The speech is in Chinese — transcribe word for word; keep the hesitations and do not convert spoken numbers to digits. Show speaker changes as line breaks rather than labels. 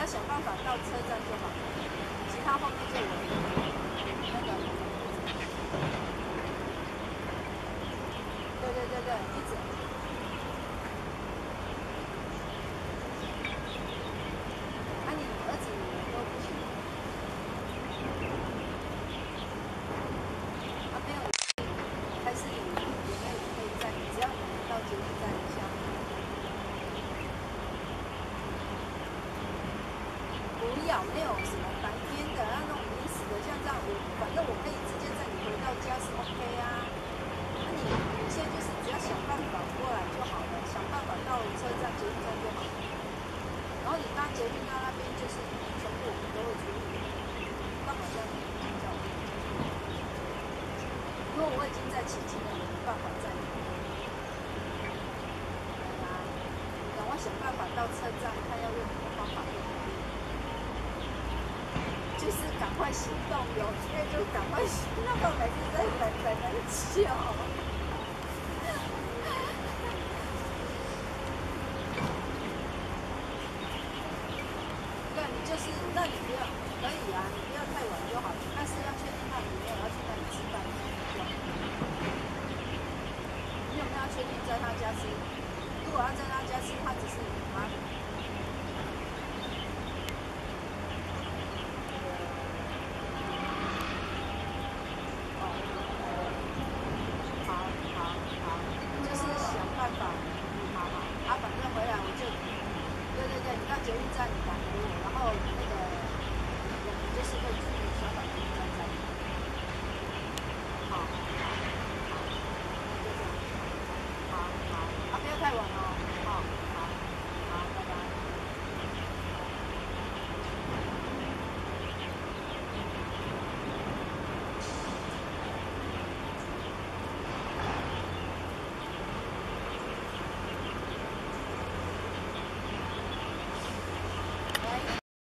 要想办法到车站就好了，其他后面就有那个。对对对对，一直。啊，你儿子女儿都不行。啊，没有，还是有有没有人可以载你？只要你能到捷运站一下。不要，没有什么白天的那种临时的，像这样我反正我可以直接载你回到家是 OK 啊。那你你现在就是只要想办法过来就好了，想办法到车站、捷运站就好了。然后你搭捷运到那边就是全部我们都会处理。干嘛这样比较？因为我已经在起经了，我没办法载你。对啊，你赶快想办法到车站，看要用什么方法就可以。就是赶快行动，有缺就赶快行动，那么每次在等等很久。对，你就是，那你不要，可以啊，你不要太晚就好了，但是要确定他有没有要去那里吃饭。你有没有要确定在他家吃？如果要在他家吃，他只是麻